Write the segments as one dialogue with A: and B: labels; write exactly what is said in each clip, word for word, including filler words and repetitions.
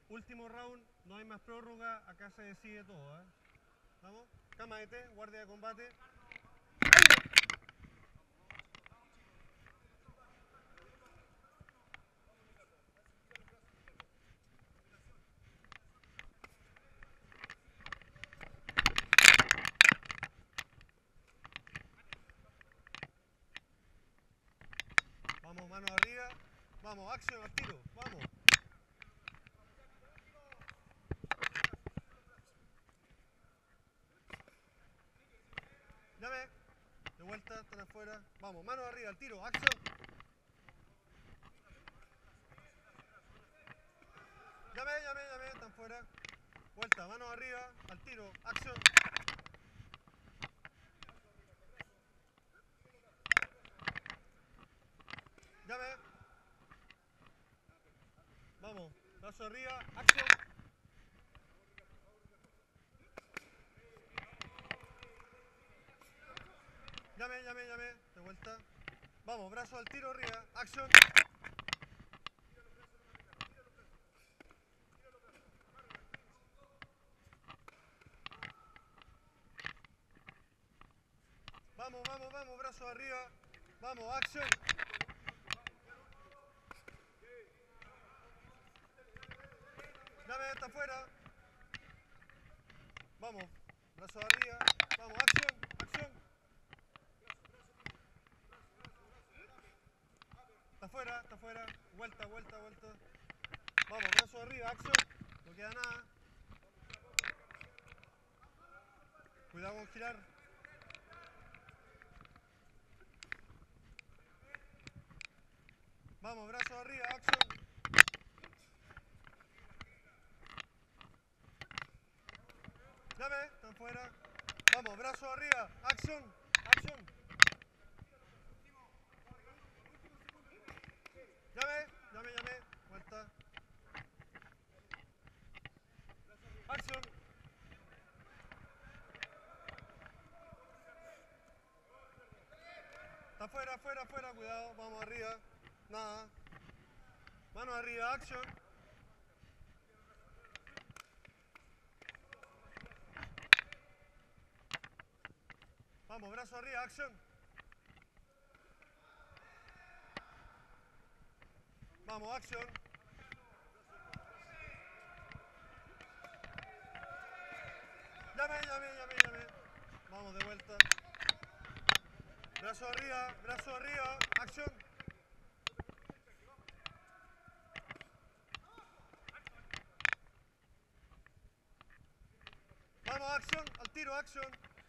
A: Último round, no hay más prórroga, acá se decide todo, ¿eh? Vamos, Camaete, guardia de combate. Vamos, manos arriba. Vamos, acción al tiro, vamos. Llame. De vuelta, están afuera. Vamos, manos arriba, al tiro, acción. Llame, llame, llame, están fuera. Vuelta, manos arriba, al tiro, acción. Llame. Vamos, brazo arriba, acción. Llame, llame, llame, de vuelta. Vamos, brazo al tiro arriba, acción. Vamos, vamos, vamos, brazo arriba. Vamos, acción. Llame, está afuera. Vamos, brazo arriba. Vamos, acción, acción. Está afuera, está afuera. Vuelta, vuelta, vuelta. Vamos, brazo arriba, acción. No queda nada. Cuidado con girar. Vamos, brazo arriba, acción. Llame, están fuera. Vamos, brazo arriba, acción, acción. Llame, llame, llame. Vuelta. Acción. Está afuera, afuera, afuera, cuidado, vamos arriba. Nada. Mano arriba, acción. Vamos, brazo arriba, acción. Vamos, acción. Llame, llame, llame, llame. Vamos, de vuelta. Brazo arriba, brazo arriba, acción. Vamos, acción, al tiro, acción.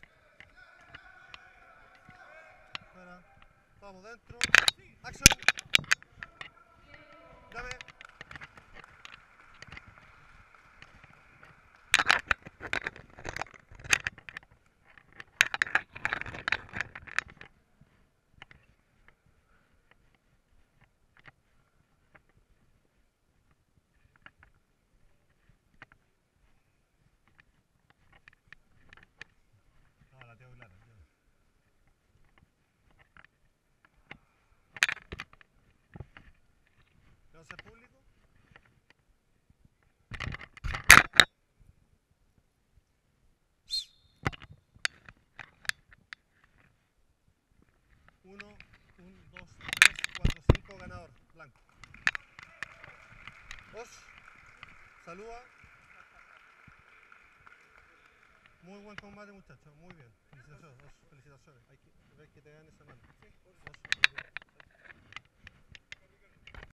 A: Espera. Vamos, dentro. Acción. Llame. No, la tengo clara. ¿Vamos a hacer público? Uno, un, dos, tres, cuatro, cinco, ganador, blanco. Dos, saluda. Muy buen combate, muchachos, muy bien. Felicitaciones, dos, felicitaciones. Hay que ver que te dan esa mano. Dos,